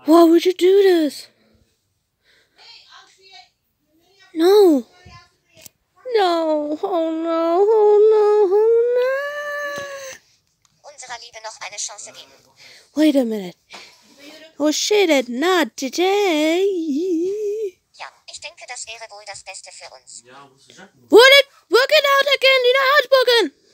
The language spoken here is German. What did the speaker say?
Why would you do this? No. No. Oh no. Oh no. Oh no. Unserer Liebe noch eine Chance geben. Wait a minute. Oh shit, not today. Ja, ich denke, das wäre wohl das Beste für uns. Work it out again. You know how it's broken.